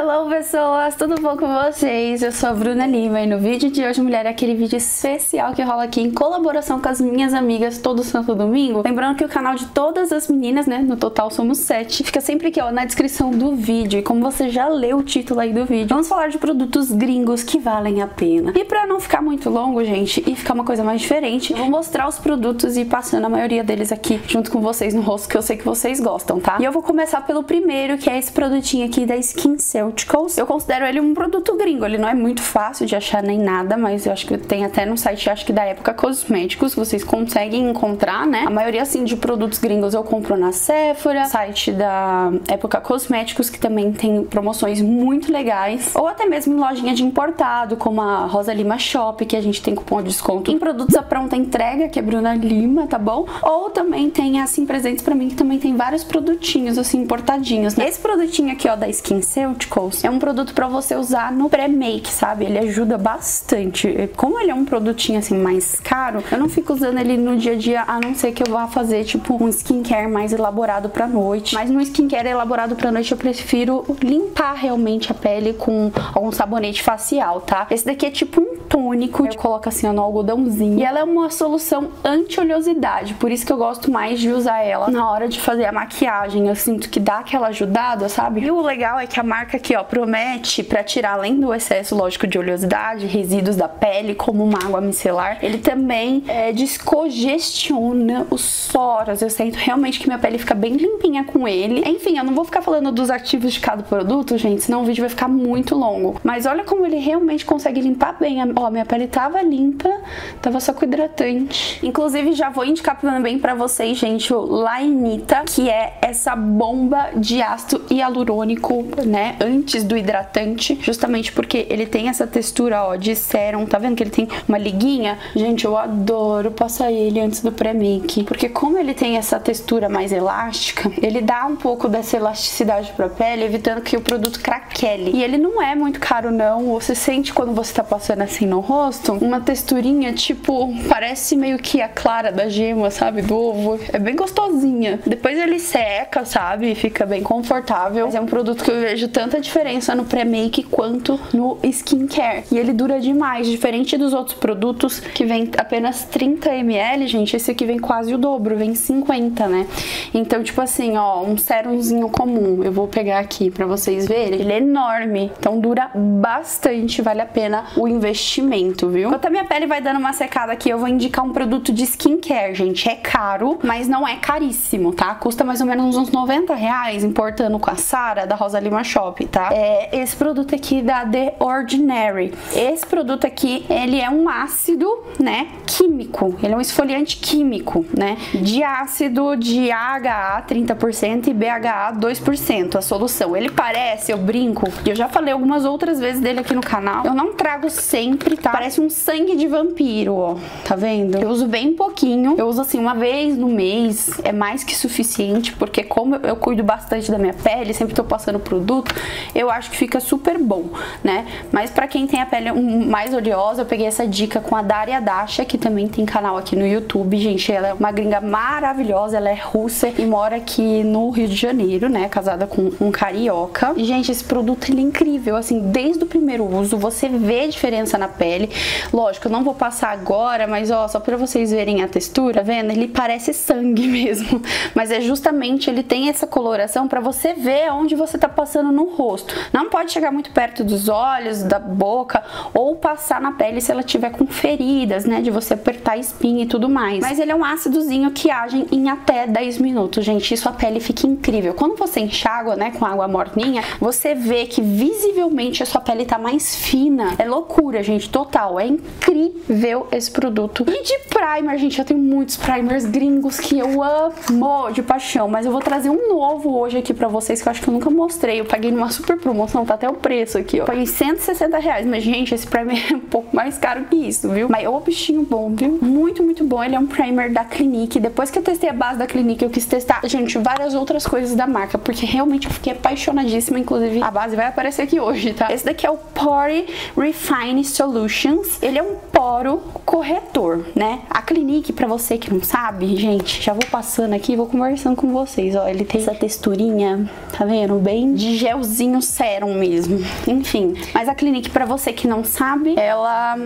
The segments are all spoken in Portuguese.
Hello pessoas, tudo bom com vocês? Eu sou a Bruna Lima e no vídeo de hoje, mulher, é aquele vídeo especial que rola aqui em colaboração com as minhas amigas todo santo domingo. Lembrando que o canal de todas as meninas, né, no total somos 7, fica sempre aqui, ó, na descrição do vídeo. E como você já leu o título aí do vídeo, vamos falar de produtos gringos que valem a pena. E pra não ficar muito longo, gente, e ficar uma coisa mais diferente, eu vou mostrar os produtos e ir passando a maioria deles aqui junto com vocês no rosto, que eu sei que vocês gostam, tá? E eu vou começar pelo primeiro, que é esse produtinho aqui da SkinCeuticals. Eu considero ele um produto gringo, ele não é muito fácil de achar nem nada, mas eu acho que tem até no site, acho que da Época Cosméticos, vocês conseguem encontrar, né? A maioria, assim, de produtos gringos eu compro na Sephora, site da Época Cosméticos, que também tem promoções muito legais, ou até mesmo em lojinha de importado, como a Rosa Lima Shop, que a gente tem cupom de desconto em produtos à pronta entrega, que é Bruna Lima, tá bom? Ou também tem, assim, Presentes Pra Mim, que também tem vários produtinhos, assim, importadinhos, né? Esse produtinho aqui, ó, da SkinCeuticals, é um produto pra você usar no pré-make, sabe? Ele ajuda bastante. Como ele é um produtinho, assim, mais caro, eu não fico usando ele no dia a dia, a não ser que eu vá fazer, tipo, um skincare mais elaborado pra noite. Mas no skincare elaborado pra noite, eu prefiro limpar realmente a pele com algum sabonete facial, tá? Esse daqui é tipo um tônico, eu coloco assim, ó, no algodãozinho. E ela é uma solução anti-oleosidade, por isso que eu gosto mais de usar ela na hora de fazer a maquiagem. Eu sinto que dá aquela ajudada, sabe? E o legal é que a marca aqui, ó, promete pra tirar, além do excesso, lógico, de oleosidade, resíduos da pele, como uma água micelar, ele também descongestiona os poros. Eu sinto realmente que minha pele fica bem limpinha com ele. Enfim, eu não vou ficar falando dos ativos de cada produto, gente, senão o vídeo vai ficar muito longo. Mas olha como ele realmente consegue limpar bem. Ó, minha pele tava limpa, tava só com hidratante. Inclusive, já vou indicar também pra vocês, gente, o Lainita, que é essa bomba de ácido hialurônico, né, antes do hidratante, justamente porque ele tem essa textura, ó, de sérum. Tá vendo que ele tem uma liguinha? Gente, eu adoro passar ele antes do pré-make, porque como ele tem essa textura mais elástica, ele dá um pouco dessa elasticidade pra pele, evitando que o produto craquele. E ele não é muito caro, não. Você sente quando você tá passando assim no rosto, uma texturinha, tipo, parece meio que a clara da gema, sabe, do ovo. É bem gostosinha. Depois ele seca, sabe, e fica bem confortável. Mas é um produto que eu vejo tanta diferença no pré-make quanto no skincare. E ele dura demais, diferente dos outros produtos que vem apenas 30 ml, gente, esse aqui vem quase o dobro, vem 50, né? Então, tipo assim, ó, um sérumzinho comum, eu vou pegar aqui pra vocês verem, ele é enorme, então dura bastante, vale a pena o investimento, viu? Enquanto a minha pele vai dando uma secada aqui, eu vou indicar um produto de skincare, gente. É caro, mas não é caríssimo, tá? Custa mais ou menos uns 90 reais, importando com a Sara, da Rosa Lima Shop, tá? É esse produto aqui da The Ordinary. Esse produto aqui, ele é um ácido, né, químico. Ele é um esfoliante químico, né, de ácido de AHA 30% e BHA 2%, a solução. Ele parece, eu brinco, e eu já falei algumas outras vezes dele aqui no canal, eu não trago sempre, tá? Parece um sangue de vampiro, ó, tá vendo? Eu uso bem pouquinho, eu uso assim uma vez no mês, é mais que suficiente, porque como eu cuido bastante da minha pele, sempre tô passando produto, eu acho que fica super bom, né? Mas pra quem tem a pele mais oleosa, eu peguei essa dica com a Daria Dasha, que também tem canal aqui no YouTube, gente. Ela é uma gringa maravilhosa, ela é russa e mora aqui no Rio de Janeiro, né, casada com um carioca. E, gente, esse produto, ele é incrível, assim, desde o primeiro uso, você vê a diferença na pele. Lógico, eu não vou passar agora, mas, ó, só pra vocês verem a textura, tá vendo? Ele parece sangue mesmo, mas é justamente, ele tem essa coloração pra você ver onde você tá passando no rosto. Não pode chegar muito perto dos olhos, da boca, ou passar na pele se ela tiver com feridas, né, de você apertar a espinha e tudo mais. Mas ele é um ácidozinho que age em até 10 minutos, gente. Isso, a pele fica incrível. Quando você enxágua, né, com água morninha, você vê que visivelmente a sua pele tá mais fina. É loucura, gente, total. É incrível esse produto. E de primer, gente, eu tenho muitos primers gringos que eu amo de paixão, mas eu vou trazer um novo hoje aqui pra vocês, que eu acho que eu nunca mostrei. Eu paguei numa super promoção, tá até o preço aqui, ó. Eu paguei 160 reais, mas, gente, esse primer é um pouco mais caro que isso, viu? Mas ô bichinho bom, viu? Muito, muito bom. Ele é um primer da Clinique. Depois que eu testei a base da Clinique, eu quis testar, gente, várias outras coisas da marca, porque realmente eu fiquei apaixonadíssima. Inclusive, a base vai aparecer aqui hoje, tá? Esse daqui é o Pore Refine Solutions. Ele é um poro corretor, né? A Clinique, pra você que não sabe, gente, já vou passando aqui e vou conversando com vocês, ó. Ele tem essa texturinha, tá vendo? Bem de gelzinho um sérum mesmo. Enfim, mas a Clinique, pra você que não sabe, ela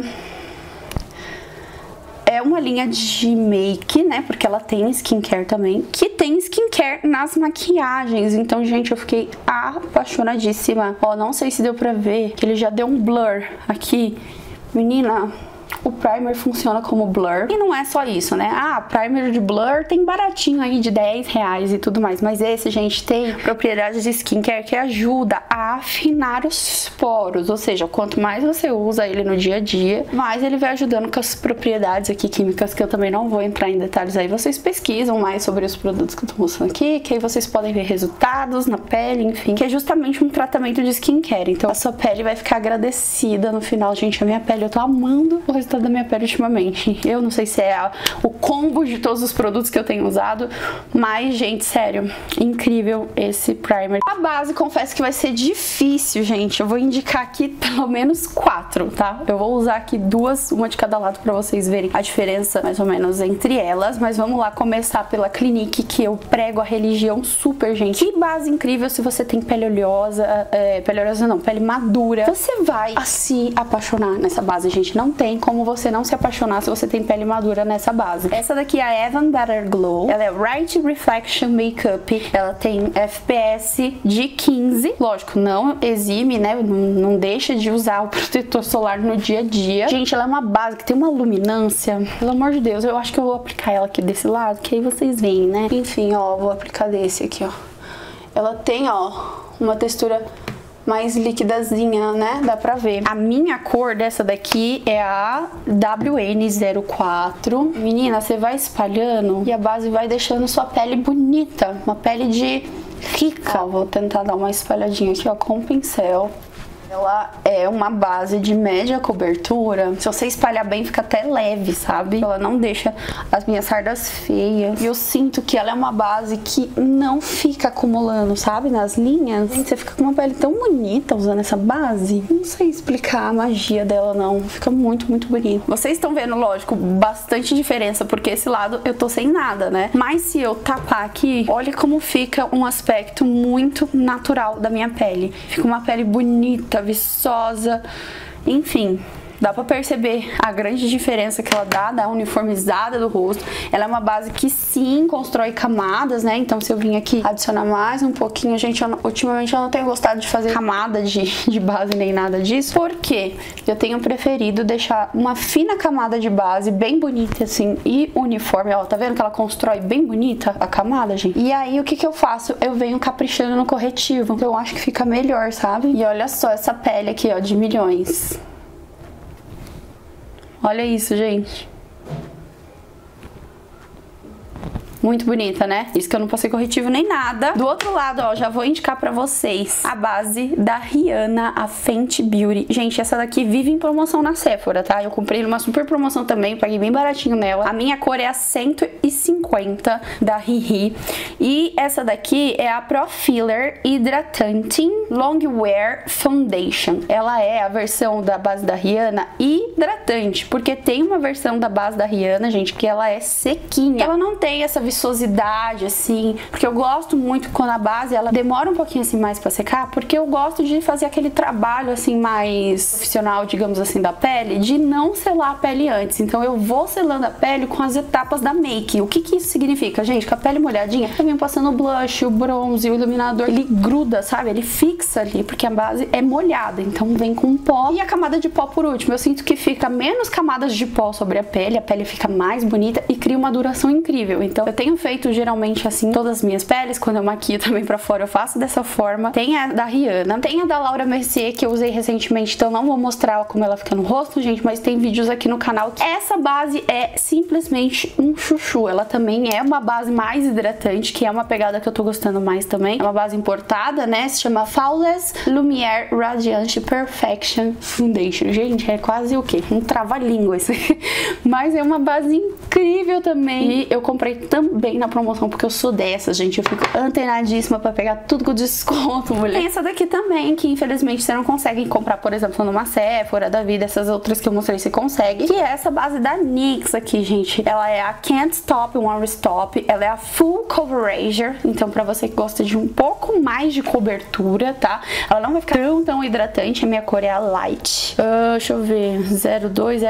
é uma linha de make, né? Porque ela tem skincare também, que tem skincare nas maquiagens. Então, gente, eu fiquei apaixonadíssima. Ó, não sei se deu pra ver, que ele já deu um blur aqui. Menina, o primer funciona como blur. E não é só isso, né? Ah, primer de blur tem baratinho aí de R$10 e tudo mais. Mas esse, gente, tem propriedades de skincare que ajuda a afinar os poros. Ou seja, quanto mais você usa ele no dia a dia, mais ele vai ajudando com as propriedades aqui químicas, que eu também não vou entrar em detalhes aí. Vocês pesquisam mais sobre os produtos que eu tô mostrando aqui, que aí vocês podem ver resultados na pele, enfim. Que é justamente um tratamento de skincare. Então a sua pele vai ficar agradecida no final. Gente, a minha pele, eu tô amando o resultado da minha pele ultimamente. Eu não sei se é o combo de todos os produtos que eu tenho usado, mas, gente, sério, incrível esse primer. A base, confesso que vai ser difícil, gente. Eu vou indicar aqui pelo menos 4, tá? Eu vou usar aqui 2, uma de cada lado, pra vocês verem a diferença, mais ou menos, entre elas. Mas vamos lá começar pela Clinique, que eu prego a religião super, gente. Que base incrível se você tem pele oleosa, pele oleosa não, pele madura. Você vai se apaixonar nessa base, gente. Não tem como você não se apaixonar se você tem pele madura nessa base. Essa daqui é a Even Better Glow. Ela é Right Reflection Makeup. Ela tem FPS de 15. Lógico, não exime, né? Não deixa de usar o protetor solar no dia a dia. Gente, ela é uma base que tem uma luminância. Pelo amor de Deus, eu acho que eu vou aplicar ela aqui desse lado, que aí vocês veem, né? Enfim, ó, vou aplicar desse aqui, ó. Ela tem, ó, uma textura mais liquidazinha, né? Dá pra ver. A minha cor dessa daqui é a WN04. Menina, você vai espalhando e a base vai deixando sua pele bonita. Uma pele de rica. Ó, vou tentar dar uma espalhadinha aqui, ó, com o pincel. Ela é uma base de média cobertura. Se você espalhar bem, fica até leve, sabe? Ela não deixa as minhas sardas feias. E eu sinto que ela é uma base que não fica acumulando, sabe? Nas linhas. Gente, você fica com uma pele tão bonita usando essa base. Não sei explicar a magia dela, não. Fica muito, muito bonito. Vocês estão vendo, lógico, bastante diferença, porque esse lado eu tô sem nada, né? Mas se eu tapar aqui, olha como fica um aspecto muito natural da minha pele. Fica uma pele bonita, viçosa, enfim. Dá pra perceber a grande diferença que ela dá, da uniformizada do rosto. Ela é uma base que sim, constrói camadas, né? Então se eu vim aqui adicionar mais um pouquinho, gente, ultimamente eu não tenho gostado de fazer camada de base nem nada disso. Por quê? Eu tenho preferido deixar uma fina camada de base, bem bonita assim, e uniforme. Ó, tá vendo que ela constrói bem bonita a camada, gente? E aí o que eu faço? Eu venho caprichando no corretivo. Eu acho que fica melhor, sabe? E olha só essa pele aqui, ó, de milhões. Olha isso, gente. Muito bonita, né? Isso que eu não passei corretivo nem nada. Do outro lado, ó, já vou indicar pra vocês a base da Rihanna, a Fenty Beauty. Gente, essa daqui vive em promoção na Sephora, tá? Eu comprei numa super promoção também, paguei bem baratinho nela. A minha cor é a 150 da Riri. E essa daqui é a Pro Filler Hydrating Long Wear Foundation. Ela é a versão da base da Rihanna hidratante, porque tem uma versão da base da Rihanna, gente, que ela é sequinha. Ela não tem essa viçosidade, assim, porque eu gosto muito quando a base, ela demora um pouquinho assim mais pra secar, porque eu gosto de fazer aquele trabalho assim mais profissional, digamos assim, da pele, de não selar a pele antes. Então eu vou selando a pele com as etapas da make. O que que isso significa, gente? Com a pele molhadinha, eu venho passando o blush, o bronze, o iluminador, ele gruda, sabe? Ele fixa ali, porque a base é molhada, então vem com pó. E a camada de pó por último, eu sinto que fica menos camadas de pó sobre a pele fica mais bonita e cria uma duração incrível. Então eu tenho feito geralmente assim todas as minhas peles, quando eu maquio também pra fora eu faço dessa forma. Tem a da Rihanna, tem a da Laura Mercier que eu usei recentemente, então não vou mostrar como ela fica no rosto, gente, mas tem vídeos aqui no canal. Essa base é simplesmente um chuchu, ela também é uma base mais hidratante, que é uma pegada que eu tô gostando mais também. É uma base importada, né, se chama Flawless Lumiere Radiant Perfection Foundation. Gente, é quase o quê? Um trava-língua esse. Mas é uma base incrível também. E eu comprei também na promoção, porque eu sou dessa, gente. Eu fico antenadíssima pra pegar tudo com desconto, mulher. Tem essa daqui também, que infelizmente você não consegue comprar, por exemplo, numa Sephora da vida, essas outras que eu mostrei você consegue. Que é essa base da NYX aqui, gente. Ela é a Can't Stop Won't Stop. Ela é a Full Coverage. Então, pra você que gosta de um pouco mais de cobertura, tá? Ela não vai ficar tão hidratante. A minha cor é a Light. Deixa eu ver. 02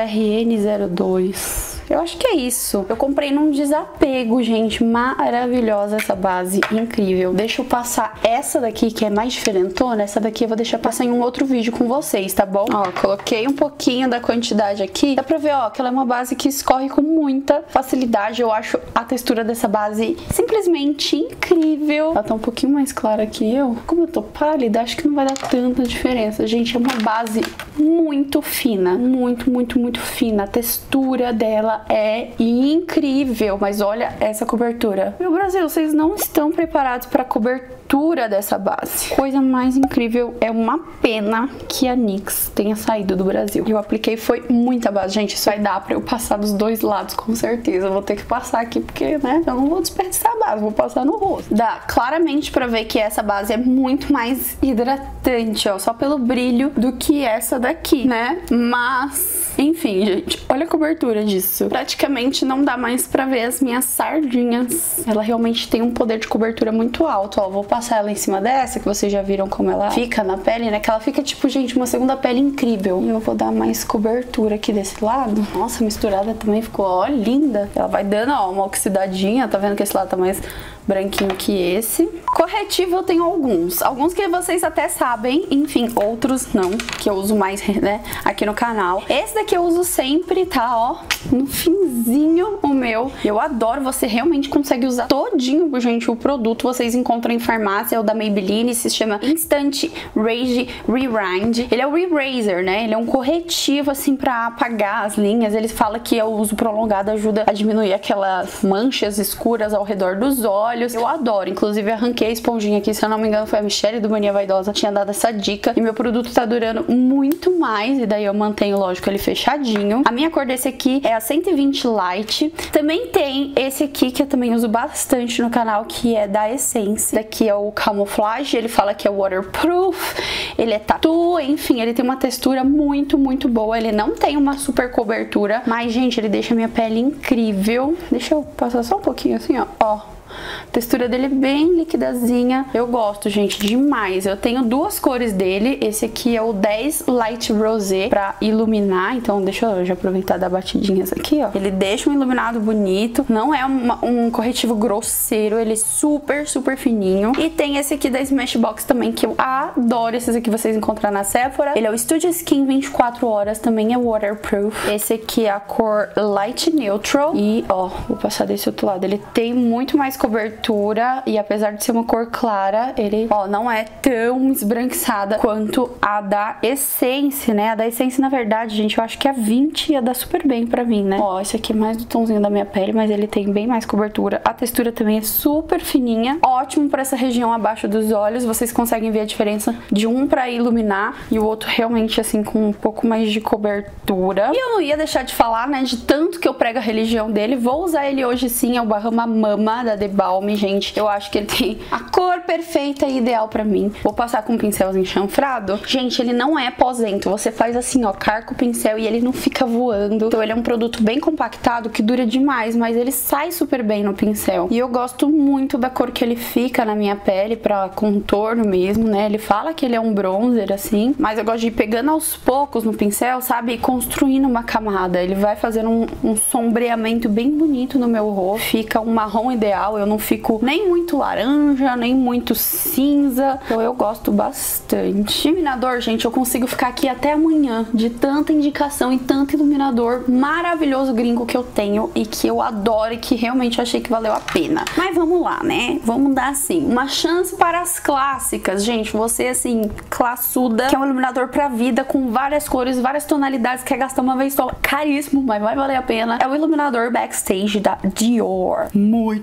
RN02. Eu acho que é isso. Eu comprei num desapego, gente. Maravilhosa essa base. Incrível. Deixa eu passar essa daqui, que é mais diferentona. Essa daqui eu vou deixar passar em um outro vídeo com vocês, tá bom? Ó, coloquei um pouquinho da quantidade aqui. Dá pra ver, ó, que ela é uma base que escorre com muita facilidade. Eu acho a textura dessa base simplesmente incrível. Ela tá um pouquinho mais clara que eu. Como eu tô pálida, acho que não vai dar tanta diferença. Gente, é uma base muito fina. Muito fina. A textura dela é incrível, mas olha essa cobertura. Meu Brasil, vocês não estão preparados para a cobertura dessa base. Coisa mais incrível, é uma pena que a NYX tenha saído do Brasil. Eu apliquei, foi muita base, gente, isso vai dar para eu passar dos dois lados, com certeza. Eu vou ter que passar aqui, porque, né, eu não vou desperdiçar a base, vou passar no rosto. Dá claramente para ver que essa base é muito mais hidratante, ó, só pelo brilho do que essa daqui, né? Mas, enfim, gente, olha a cobertura disso. Praticamente não dá mais pra ver as minhas sardinhas. Ela realmente tem um poder de cobertura muito alto, ó. Vou passar ela em cima dessa, que vocês já viram como ela fica na pele, né? Que ela fica, tipo, gente, uma segunda pele incrível. E eu vou dar mais cobertura aqui desse lado. Nossa, a misturada também ficou, ó, linda. Ela vai dando, ó, uma oxidadinha. Tá vendo que esse lado tá mais branquinho que esse. Corretivo eu tenho alguns. Alguns que vocês até sabem, enfim, outros não, que eu uso mais, né, aqui no canal. Esse daqui eu uso sempre, tá, ó, no finzinho o meu. Eu adoro, você realmente consegue usar todinho, gente, o produto. Vocês encontram em farmácia, é o da Maybelline, se chama Instant Rage Rewind. Ele é o Eraser, né, ele é um corretivo, assim, pra apagar as linhas. Ele fala que o uso prolongado ajuda a diminuir aquelas manchas escuras ao redor dos olhos. Eu adoro, inclusive arranquei a esponjinha aqui, se eu não me engano foi a Michelle do Mania Vaidosa, tinha dado essa dica, e meu produto tá durando muito mais, e daí eu mantenho, lógico, ele fechadinho. A minha cor desse aqui é a 120 Light. Também tem esse aqui, que eu também uso bastante no canal, que é da Essence. Daqui é o Camouflage, ele fala que é waterproof, ele é tatu, enfim, ele tem uma textura muito boa. Ele não tem uma super cobertura, mas, gente, ele deixa a minha pele incrível. Deixa eu passar só um pouquinho assim, ó. A textura dele é bem liquidazinha. Eu gosto, gente, demais. Eu tenho duas cores dele. Esse aqui é o 10 Light Rosé pra iluminar. Então deixa eu já aproveitar e dar batidinhas aqui, ó. Ele deixa um iluminado bonito. Não é um corretivo grosseiro. Ele é super fininho. E tem esse aqui da Smashbox também, que eu adoro. Esses aqui vocês encontram na Sephora. Ele é o Studio Skin 24 horas. Também é waterproof. Esse aqui é a cor Light Neutral. E, ó, vou passar desse outro lado. Ele tem muito mais cobertura, e apesar de ser uma cor clara, ele, ó, não é tão esbranquiçada quanto a da Essence, né? A da Essence, na verdade, gente, eu acho que a 20 ia dar super bem pra mim, né? Ó, esse aqui é mais do tomzinho da minha pele, mas ele tem bem mais cobertura. A textura também é super fininha. Ótimo pra essa região abaixo dos olhos. Vocês conseguem ver a diferença de um pra iluminar e o outro realmente, assim, com um pouco mais de cobertura. E eu não ia deixar de falar, né, de tanto que eu prego a religião dele. Vou usar ele hoje sim, é o Bahama Mama da The Balm, gente. Eu acho que ele tem a cor perfeita e ideal pra mim. Vou passar com um pincelzinho chanfrado. Gente, ele não é posento. Você faz assim, ó, carca o pincel e ele não fica voando. Então ele é um produto bem compactado, que dura demais, mas ele sai super bem no pincel. E eu gosto muito da cor que ele fica na minha pele, pra contorno mesmo, né? Ele fala que ele é um bronzer, assim, mas eu gosto de ir pegando aos poucos no pincel, sabe? E construindo uma camada. Ele vai fazendo um sombreamento bem bonito no meu rosto. Fica um marrom ideal. Eu não fico nem muito laranja, nem muito cinza. Então eu gosto bastante. Iluminador, gente, eu consigo ficar aqui até amanhã de tanta indicação e tanto iluminador maravilhoso gringo que eu tenho e que eu adoro e que realmente eu achei que valeu a pena. Mas vamos lá, né? Vamos dar, assim, uma chance para as clássicas. Gente, você, assim, classuda, que é um iluminador pra vida, com várias cores, várias tonalidades, quer gastar uma vez só, caríssimo, mas vai valer a pena. É o iluminador Backstage da Dior. Muito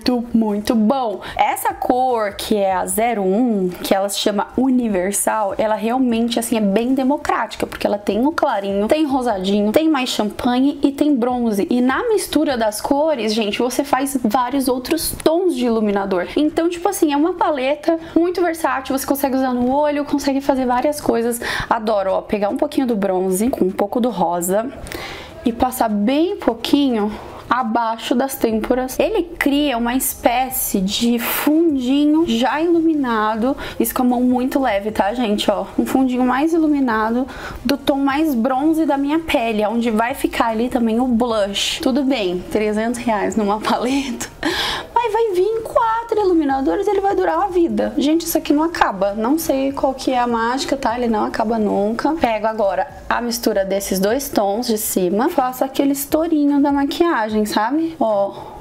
muito bom. Essa cor, que é a 01, que ela se chama Universal, ela realmente, assim, é bem democrática, porque ela tem o clarinho, tem rosadinho, tem mais champanhe e tem bronze. E na mistura das cores, gente, você faz vários outros tons de iluminador. Então, tipo assim, é uma paleta muito versátil, você consegue usar no olho, consegue fazer várias coisas. Adoro, ó, pegar um pouquinho do bronze com um pouco do rosa e passar bem pouquinho abaixo das têmporas. Ele cria uma espécie de fundinho já iluminado, isso com a mão muito leve, tá, gente, ó, um fundinho mais iluminado do tom mais bronze da minha pele, onde vai ficar ali também o blush. Tudo bem, R$300 numa paleta, mas vai vir 4 iluminadores, ele vai durar a vida. Gente, isso aqui não acaba, não sei qual que é a mágica, tá, ele não acaba nunca. Pego agora a mistura desses dois tons de cima, faço aquele estourinho da maquiagem, sabe? Ó,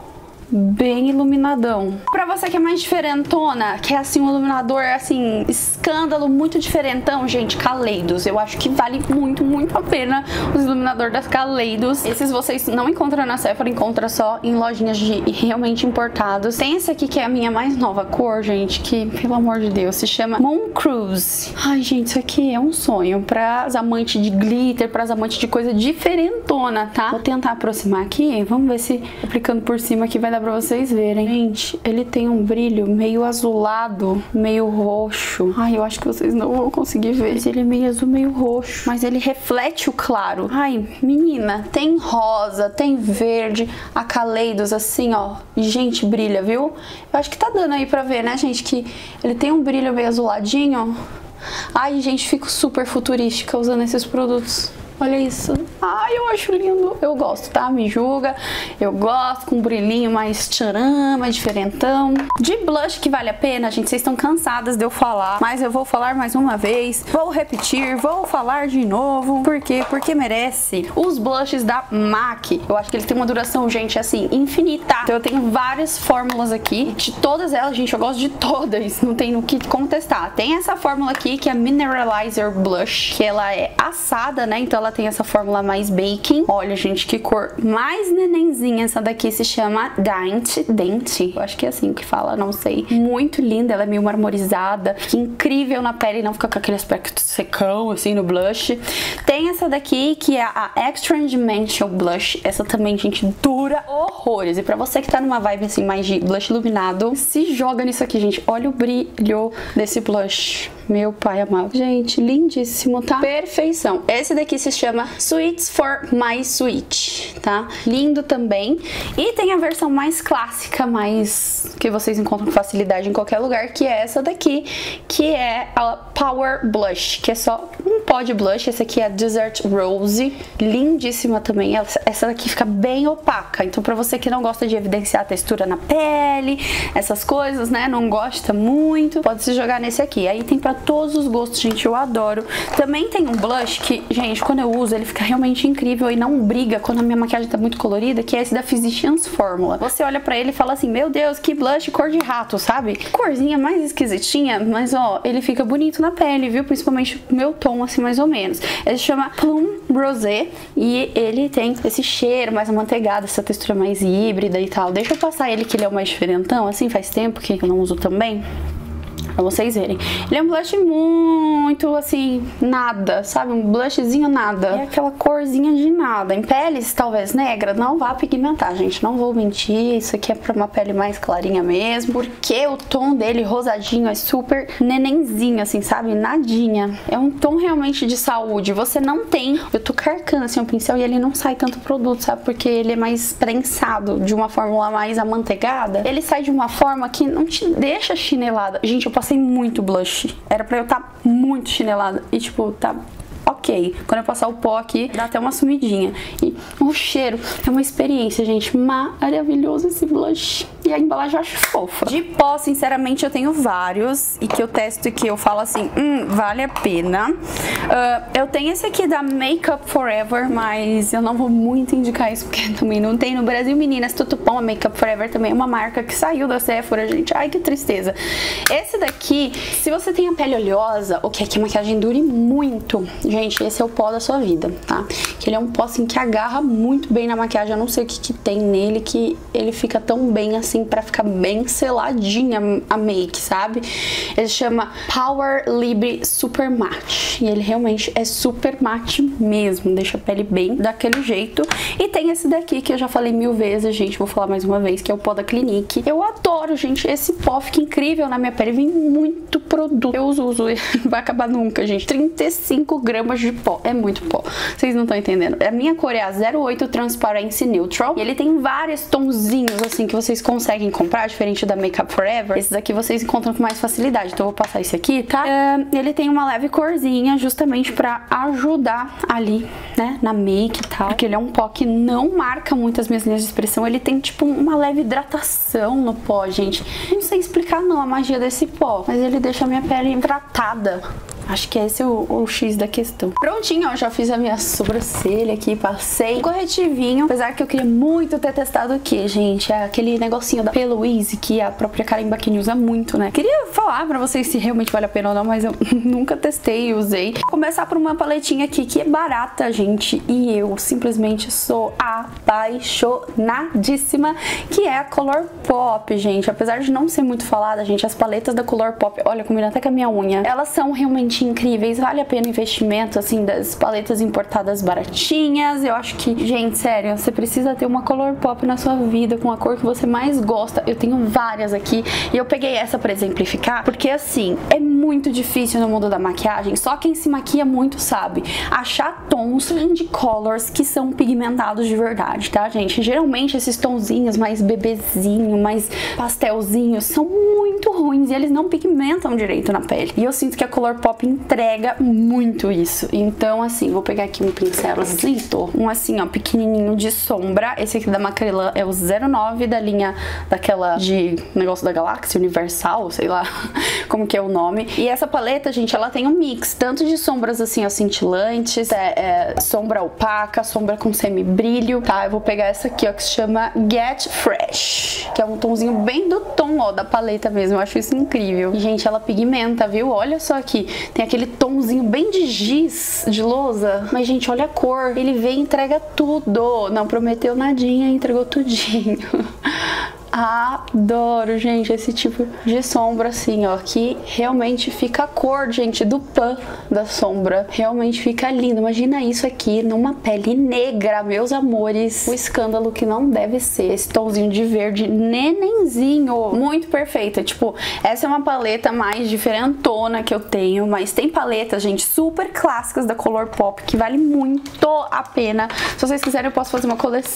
bem iluminadão. Pra você que é mais diferentona, que é assim um iluminador assim, escândalo, muito diferentão, gente, Kaleidos. Eu acho que vale muito, muito a pena os iluminadores das Kaleidos. Esses vocês não encontram na Sephora, encontra só em lojinhas de realmente importados. Tem esse aqui que é a minha mais nova cor, gente, que, pelo amor de Deus, se chama Moon Cruise. Ai, gente, isso aqui é um sonho pras amantes de glitter, pras amantes de coisa diferentona, tá? Vou tentar aproximar aqui, vamos ver se aplicando por cima aqui vai dar pra vocês verem. Gente, ele tem um brilho meio azulado, meio roxo. Ai, eu acho que vocês não vão conseguir ver. Mas ele é meio azul, meio roxo. Mas ele reflete o claro. Ai, menina, tem rosa, tem verde, a Kaleidos assim, ó. Gente, brilha, viu? Eu acho que tá dando aí pra ver, né, gente? Que ele tem um brilho meio azuladinho. Ai, gente, fico super futurística usando esses produtos. Olha isso. Ai, eu acho lindo. Eu gosto, tá? Me julga. Eu gosto com um brilhinho mais tcharam, mais diferentão. De blush que vale a pena, gente, vocês estão cansadas de eu falar, mas eu vou falar mais uma vez. Vou repetir, vou falar de novo. Por quê? Porque merece. Os blushes da MAC, eu acho que eles têm uma duração, gente, assim, infinita. Então eu tenho várias fórmulas aqui. De todas elas, gente, eu gosto de todas. Não tem no que contestar. Tem essa fórmula aqui, que é a Mineralizer Blush, que ela é assada, né? Então ela tem essa fórmula mais baking. Olha, gente, que cor mais nenenzinha. Essa daqui se chama Dainty. Eu acho que é assim que fala, não sei. Muito linda, ela é meio marmorizada. Que incrível na pele, não fica com aquele aspecto secão, assim, no blush. Tem essa daqui, que é a Extra Dimensional Blush. Essa também, gente, dura horrores. E pra você que tá numa vibe, assim, mais de blush iluminado, se joga nisso aqui, gente. Olha o brilho desse blush. Meu pai amado. Gente, lindíssimo, tá? Perfeição. Esse daqui se chama Sweets for My Sweet, tá? Lindo também. E tem a versão mais clássica, mais que vocês encontram com facilidade em qualquer lugar, que é essa daqui, que é a Power Blush, que é só um pó de blush. Essa aqui é a Desert Rose, lindíssima também. Essa daqui fica bem opaca, então pra você que não gosta de evidenciar a textura na pele, essas coisas, né, não gosta muito, pode se jogar nesse aqui. Aí tem pra todos os gostos, gente, eu adoro. Também tem um blush que, gente, quando eu uso, ele fica realmente incrível e não briga quando a minha maquiagem tá muito colorida, que é esse da Physicians Formula. Você olha pra ele e fala assim, meu Deus, que blush cor de rato, sabe? Que corzinha mais esquisitinha, mas ó, ele fica bonito na pele, viu? Principalmente o meu tom, assim, mais ou menos. Ele se chama Plum Rosé e ele tem esse cheiro mais amanteigado, essa textura mais híbrida e tal. Deixa eu passar ele, que ele é o mais diferentão, assim, faz tempo que eu não uso também, pra vocês verem. Ele é um blush muito, assim, nada, sabe? Um blushzinho nada. É aquela corzinha de nada. Em peles, talvez, negra, não vá pigmentar, gente. Não vou mentir. Isso aqui é pra uma pele mais clarinha mesmo. Porque o tom dele, rosadinho, é super nenenzinho, assim, sabe? Nadinha. É um tom realmente de saúde. Você não tem... Eu tô carcando, assim, o pincel e ele não sai tanto produto, sabe? Porque ele é mais prensado, de uma fórmula mais amanteigada. Ele sai de uma forma que não te deixa chinelada. Gente, eu passei muito blush. Era pra eu estar muito chinelada. E tipo, tá ok. Quando eu passar o pó aqui, dá até uma sumidinha. E o cheiro é uma experiência, gente. Maravilhoso esse blush. E a embalagem eu acho fofa. De pó, sinceramente, eu tenho vários. E que eu testo e que eu falo assim, vale a pena. Eu tenho esse aqui da Makeup Forever, mas eu não vou muito indicar isso, porque também não tem no Brasil. Meninas, Tutupom, a Makeup Forever também é uma marca que saiu da Sephora, gente. Ai, que tristeza. Esse daqui, se você tem a pele oleosa, ou quer que a maquiagem dure muito, gente, esse é o pó da sua vida, tá? Que ele é um pó, assim, que agarra muito bem na maquiagem. Eu não sei o que tem nele, que ele fica tão bem assim assim, pra ficar bem seladinha a make, sabe? Ele chama Power Libre Super Matte. E ele realmente é super matte mesmo, deixa a pele bem daquele jeito. E tem esse daqui que eu já falei 1000 vezes, gente, vou falar mais uma vez, que é o pó da Clinique. Eu adoro, gente, esse pó fica incrível na minha pele, vem muito produto. Eu uso, não vai acabar nunca, gente. 35 gramas de pó, é muito pó. Vocês não estão entendendo. A minha cor é a 08 Transparency Neutral. E ele tem vários tonzinhos, assim, que vocês conseguem comprar, diferente da Makeup Forever. Esses aqui vocês encontram com mais facilidade. Então eu vou passar esse aqui, tá? Ele tem uma leve corzinha, justamente pra ajudar ali, né, na make e tal. Porque ele é um pó que não marca muito as minhas linhas de expressão. Ele tem, tipo, uma leve hidratação no pó, gente. Não sei explicar, não, a magia desse pó. Mas ele deixa a minha pele hidratada. Acho que esse é o X da questão. Prontinho, ó, já fiz a minha sobrancelha aqui, passei um corretivinho. Apesar que eu queria muito ter testado aqui, gente, é aquele negocinho da P-Louise que a própria Karen Bakini usa muito, né? Queria falar pra vocês se realmente vale a pena ou não, mas eu nunca testei e usei. Vou começar por uma paletinha aqui que é barata, gente, e eu simplesmente sou apaixonadíssima, que é a Colourpop, gente. Apesar de não ser muito falada, gente, as paletas da Colourpop, olha, combina até com a minha unha, elas são realmente incríveis, vale a pena o investimento, assim, das paletas importadas baratinhas. Eu acho que, gente, sério, você precisa ter uma Colourpop na sua vida com a cor que você mais gosta. Eu tenho várias aqui e eu peguei essa pra exemplificar, porque, assim, é muito difícil no mundo da maquiagem, só quem se maquia muito sabe, achar tons de colors que são pigmentados de verdade, tá, gente? Geralmente esses tonzinhos mais bebezinho, mais pastelzinho, são muito ruins e eles não pigmentam direito na pele. E eu sinto que a Colourpop entrega muito isso. Então, assim, vou pegar aqui um pincelzito, um assim, ó, pequenininho de sombra. Esse aqui da Macrylan é o 09 da linha daquela de negócio da galáxia universal, sei lá como que é o nome. E essa paleta, gente, ela tem um mix, tanto de sombras assim, ó, cintilantes, sombra opaca, sombra com semi-brilho, tá? Eu vou pegar essa aqui, ó, que se chama Get Fresh, que é um tonzinho bem do tom, ó, da paleta mesmo. Eu acho isso incrível. E, gente, ela pigmenta, viu? Olha só aqui. Tem aquele tomzinho bem de giz, de lousa. Mas, gente, olha a cor. Ele vem e entrega tudo. Não prometeu nadinha, entregou tudinho. Adoro, gente, esse tipo de sombra assim, ó, que realmente fica a cor, gente, do pan da sombra. Realmente fica lindo. Imagina isso aqui numa pele negra, meus amores. O escândalo que não deve ser. Esse tomzinho de verde nenenzinho. Muito perfeita. Tipo, essa é uma paleta mais diferentona que eu tenho, mas tem paletas, gente, super clássicas da Colourpop que vale muito a pena. Se vocês quiserem, eu posso fazer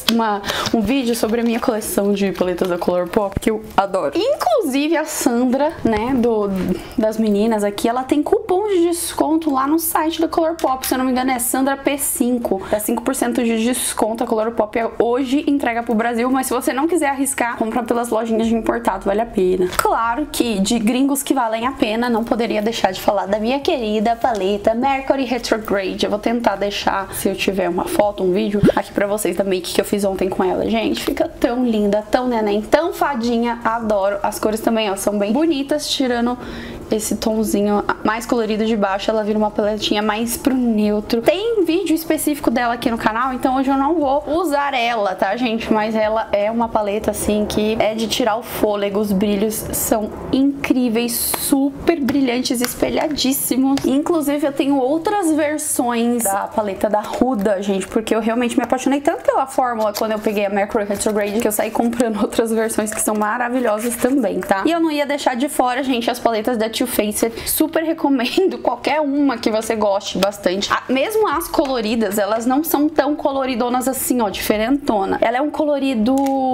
um vídeo sobre a minha coleção de paletas da Colourpop, que eu adoro. Inclusive a Sandra, né, das meninas aqui, ela tem cupom de desconto lá no site da Colourpop, se eu não me engano é Sandra P5, dá 5% de desconto. A Colourpop hoje entrega pro Brasil, mas se você não quiser arriscar, compra pelas lojinhas de importado, vale a pena. Claro que de gringos que valem a pena, não poderia deixar de falar da minha querida paleta Mercury Retrograde. Eu vou tentar deixar, se eu tiver uma foto, um vídeo aqui pra vocês da make que eu fiz ontem com ela. Gente, fica tão linda, tão neném, tão fadinha, adoro. As cores também, ó, são bem bonitas, tirando esse tomzinho mais colorido de baixo, ela vira uma paletinha mais pro neutro. Tem vídeo específico dela aqui no canal, então hoje eu não vou usar ela, tá, gente? Mas ela é uma paleta, assim, que é de tirar o fôlego. Os brilhos são incríveis, super brilhantes, espelhadíssimos. Inclusive, eu tenho outras versões da paleta da Huda, gente, porque eu realmente me apaixonei tanto pela fórmula quando eu peguei a Mercury Retrograde, que eu saí comprando outras versões que são maravilhosas também, tá? E eu não ia deixar de fora, gente, as paletas da Too Faced. Super recomendo qualquer uma que você goste bastante. Mesmo as coloridas, elas não são tão coloridonas assim, ó, diferentona. Ela é um colorido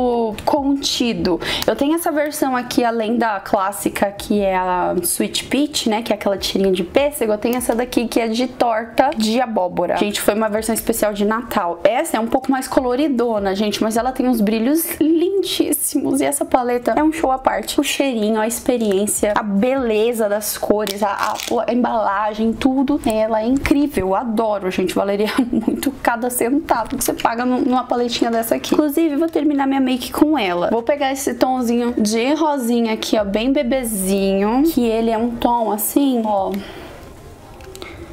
contido. Eu tenho essa versão aqui, além da clássica, que é a Sweet Peach, né, que é aquela tirinha de pêssego. Eu tenho essa daqui, que é de torta de abóbora. Gente, foi uma versão especial de Natal. Essa é um pouco mais coloridona, gente, mas ela tem uns brilhos lindíssimos. E essa paleta é um show à parte. O cheirinho, a experiência, a beleza das cores, a embalagem, tudo. Ela é incrível, eu adoro, gente. Valeria muito cada centavo que você paga numa paletinha dessa aqui. Inclusive, vou terminar minha make com ela. Vou pegar esse tomzinho de rosinha aqui, ó, bem bebezinho, que ele é um tom assim, ó,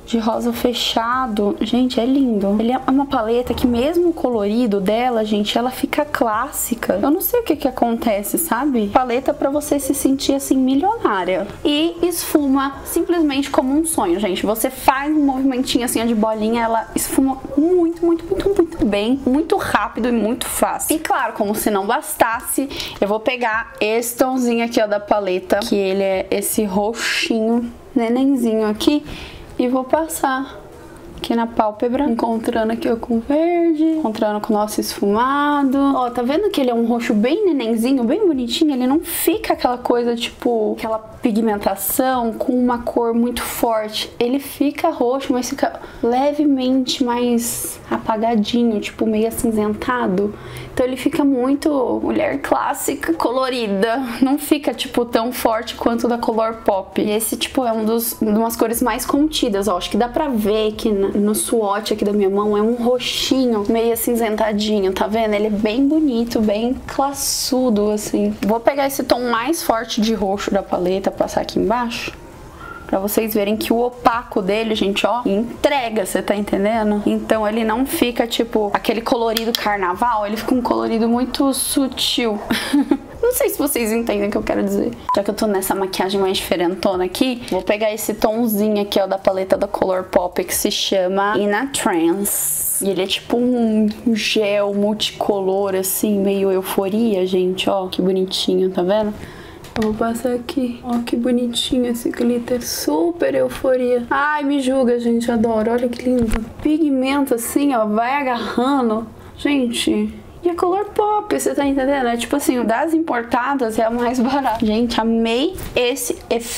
de rosa fechado. Gente, é lindo. Ele é uma paleta que mesmo o colorido dela, gente, ela fica clássica. Eu não sei o que acontece, sabe? Paleta pra você se sentir assim milionária. E esfuma simplesmente como um sonho, gente. Você faz um movimentinho assim de bolinha, ela esfuma muito, muito, muito, muito bem, muito rápido e muito fácil. E claro, como se não bastasse, eu vou pegar esse tomzinho aqui, ó, da paleta, que ele é esse roxinho, nenenzinho aqui, e vou passar aqui na pálpebra, encontrando aqui ó, com verde, encontrando com o nosso esfumado. Ó, tá vendo que ele é um roxo bem nenenzinho, bem bonitinho? Ele não fica aquela coisa, tipo, aquela pigmentação com uma cor muito forte. Ele fica roxo, mas fica levemente mais apagadinho, tipo, meio acinzentado. Então ele fica muito mulher clássica, colorida. Não fica, tipo, tão forte quanto o da Colourpop. E esse, tipo, é umas cores mais contidas, ó. Acho que dá pra ver que no swatch aqui da minha mão é um roxinho meio acinzentadinho, tá vendo? Ele é bem bonito, bem classudo, assim. Vou pegar esse tom mais forte de roxo da paleta, passar aqui embaixo, pra vocês verem que o opaco dele, gente, ó, entrega, você tá entendendo? Então ele não fica, tipo, aquele colorido carnaval, ele fica um colorido muito sutil. Não sei se vocês entendem o que eu quero dizer. Já que eu tô nessa maquiagem mais diferentona aqui, vou pegar esse tomzinho aqui, ó, da paleta da Colourpop, que se chama In a Trance. E ele é tipo um gel multicolor, assim, meio euforia, gente, ó, que bonitinho, tá vendo? Eu vou passar aqui. Ó, que bonitinho esse glitter. Super euforia. Ai, me julga, gente. Adoro. Olha que lindo. Pigmento assim, ó. Vai agarrando. Gente... E a Colourpop, você tá entendendo? É tipo assim, das importadas é a mais barata. Gente, amei esse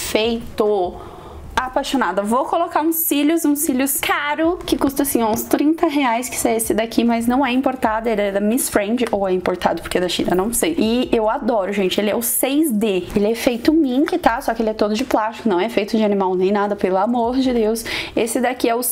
efeito. Apaixonada. Vou colocar uns cílios caro, que custa assim uns 30 reais, que é esse daqui, mas não é importado, ele é da Miss Friend, ou é importado porque é da China, não sei. E eu adoro, gente, ele é o 6D, ele é feito mink, tá? Só que ele é todo de plástico, não é feito de animal nem nada, pelo amor de Deus. Esse daqui é o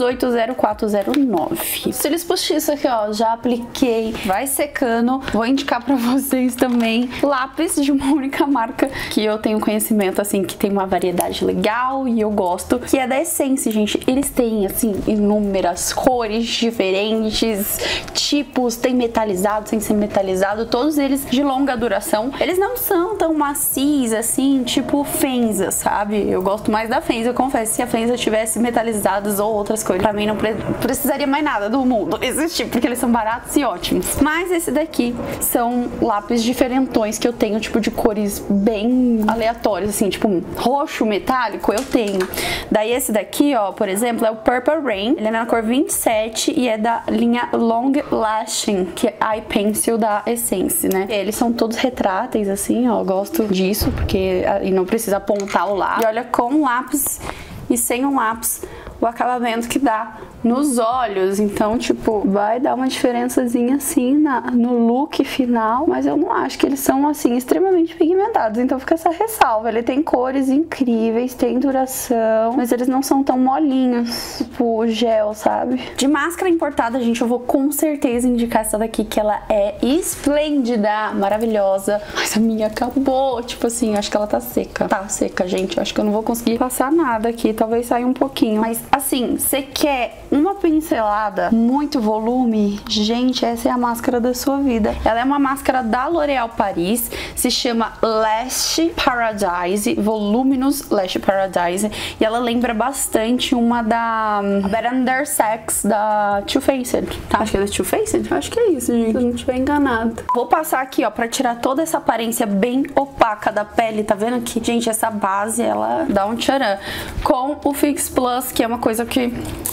C180409. Cílios postiços aqui, ó, já apliquei, vai secando. Vou indicar pra vocês também lápis de uma única marca, que eu tenho conhecimento, assim, que tem uma variedade legal e eu gosto, que é da Essence, gente. Eles têm, assim, inúmeras cores diferentes, tipos, tem metalizado, sem ser metalizado, todos eles de longa duração. Eles não são tão macios, assim, tipo Fenza, sabe? Eu gosto mais da Fenza, eu confesso, se a Fenza tivesse metalizados ou outras cores, pra mim não precisaria mais nada do mundo existir, porque eles são baratos e ótimos. Mas esse daqui são lápis diferentões que eu tenho, tipo, de cores bem aleatórias, assim, tipo, roxo metálico, eu tenho. Daí esse daqui, ó, por exemplo, é o Purple Rain. Ele é na cor 27 e é da linha Long Lasting, que é Eye Pencil da Essence, né? Eles são todos retráteis, assim, ó, eu gosto disso, porque e não precisa apontar o lápis. E olha, com lápis e sem um lápis, o acabamento que dá nos olhos. Então, tipo, vai dar uma diferençazinha assim no look final, mas eu não acho que eles são, assim, extremamente pigmentados. Então fica essa ressalva. Ele tem cores incríveis, tem duração, mas eles não são tão molinhos, tipo gel, sabe? De máscara importada, gente, eu vou com certeza indicar essa daqui, que ela é esplêndida, maravilhosa. Mas a minha acabou, tipo assim, acho que ela tá seca. Tá seca, gente, eu acho que eu não vou conseguir passar nada aqui, talvez saia um pouquinho. Mas, assim, você quer uma pincelada, muito volume, gente, essa é a máscara da sua vida. Ela é uma máscara da L'Oréal Paris, se chama Lash Paradise, Voluminous Lash Paradise, e ela lembra bastante uma da Better Under Sex, da Too Faced, tá? Acho que é da Too Faced? Acho que é isso, gente, se eu não estiver enganado. Vou passar aqui, ó, pra tirar toda essa aparência bem opaca da pele, tá vendo aqui? Gente, essa base, ela dá um tcharam. Com o Fix Plus, que é uma coisa que...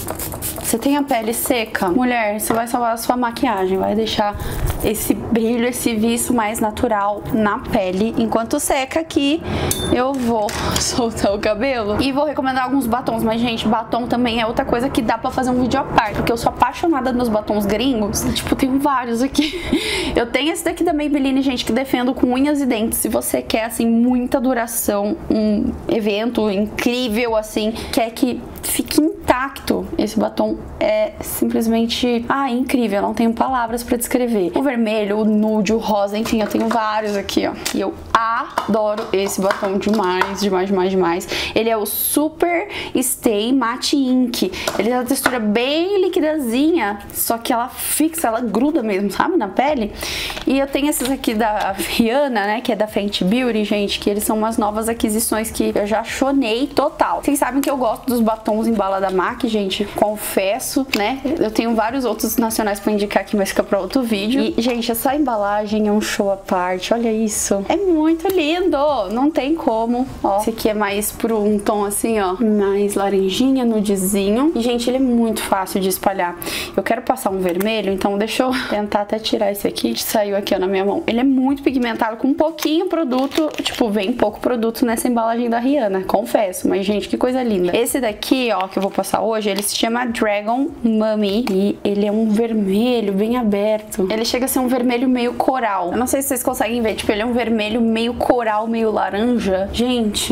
Você tem a pele seca? Mulher, você vai salvar a sua maquiagem, vai deixar esse brilho, esse viço mais natural na pele. Enquanto seca aqui, eu vou soltar o cabelo e vou recomendar alguns batons. Mas, gente, batom também é outra coisa que dá pra fazer um vídeo à parte, porque eu sou apaixonada nos batons gringos. Tipo, tenho vários aqui. Eu tenho esse daqui da Maybelline, gente, que defendo com unhas e dentes. Se você quer, assim, muita duração, um evento incrível, assim, quer que fique intacto, esse batom é simplesmente, incrível, não tenho palavras pra descrever. O vermelho, o nude, o rosa, enfim, eu tenho vários aqui, ó, e eu adoro esse batom demais, demais, demais, demais. Ele é o Super Stay Matte Ink. Ele tem uma textura bem liquidazinha, só que ela fixa, ela gruda mesmo, sabe, na pele. E eu tenho esses aqui da Rihanna, né, que é da Fenty Beauty, gente, que eles são umas novas aquisições que eu já chonei total. Vocês sabem que eu gosto dos batons em bala da MAC, gente, confesso, né? Eu tenho vários outros nacionais pra indicar aqui, mas fica pra outro vídeo. E, gente, essa embalagem é um show à parte, olha isso. É muito lindo, não tem como, ó. Esse aqui é mais pro um tom assim, ó, mais laranjinha, nudezinho. E, gente, ele é muito fácil de espalhar. Eu quero passar um vermelho, então deixa eu tentar até tirar esse aqui, que saiu aqui, ó, na minha mão. Ele é muito pigmentado, com um pouquinho produto, tipo, vem pouco produto nessa embalagem da Rihanna, confesso. Mas, gente, que coisa linda. Esse daqui, ó, que eu vou passar hoje, ele se chama Dragon Mummy. E ele é um vermelho bem aberto. Ele chega a ser um vermelho meio coral. Eu não sei se vocês conseguem ver, tipo, ele é um vermelho meio coral, meio laranja. Gente,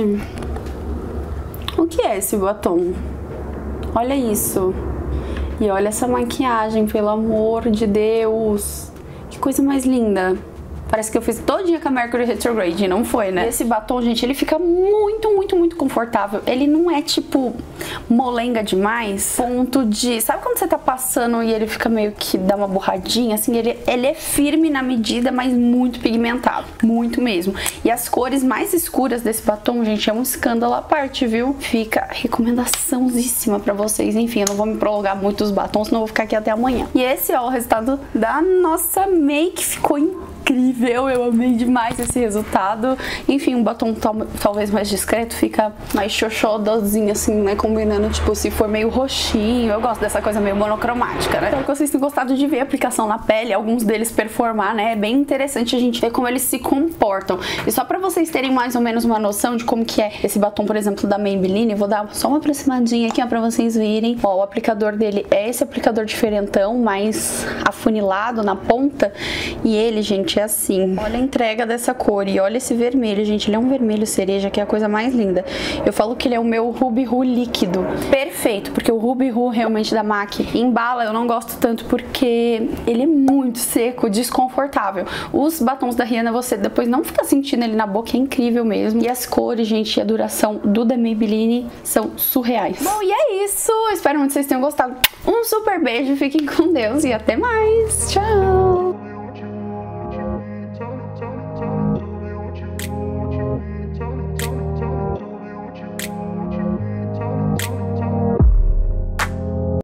o que é esse batom? Olha isso. E olha essa maquiagem, pelo amor de Deus. Que coisa mais linda. Parece que eu fiz todinha com a Mercury Retrograde, não foi, né? E esse batom, gente, ele fica muito, muito, muito confortável. Ele não é, tipo, molenga demais, ponto de... Sabe quando você tá passando e ele fica meio que dá uma borradinha? Assim, ele é firme na medida, mas muito pigmentado. Muito mesmo. E as cores mais escuras desse batom, gente, é um escândalo à parte, viu? Fica recomendaçãozíssima pra vocês. Enfim, eu não vou me prolongar muito os batons, senão eu vou ficar aqui até amanhã. E esse, ó, o resultado da nossa make ficou incrível, eu amei demais esse resultado. Enfim, um batom talvez mais discreto, fica mais xoxodozinho assim, né, combinando, tipo, se for meio roxinho. Eu gosto dessa coisa meio monocromática, né? Espero que vocês tenham gostado de ver a aplicação na pele, alguns deles performar, né? É bem interessante a gente ver como eles se comportam. E só pra vocês terem mais ou menos uma noção de como que é esse batom, por exemplo, da Maybelline, eu vou dar só uma aproximadinha aqui, ó, pra vocês virem. Ó, o aplicador dele é esse aplicador diferentão, mais afunilado na ponta. E ele, gente, é assim. Olha a entrega dessa cor e olha esse vermelho, gente. Ele é um vermelho cereja, que é a coisa mais linda. Eu falo que ele é o meu Ruby Rouge líquido. Perfeito, porque o Ruby Rouge realmente da MAC em bala eu não gosto tanto porque ele é muito seco, desconfortável. Os batons da Rihanna você depois não fica sentindo ele na boca, é incrível mesmo. E as cores, gente, e a duração do da Maybelline são surreais. Bom, e é isso. Espero muito que vocês tenham gostado. Um super beijo, fiquem com Deus e até mais. Tchau!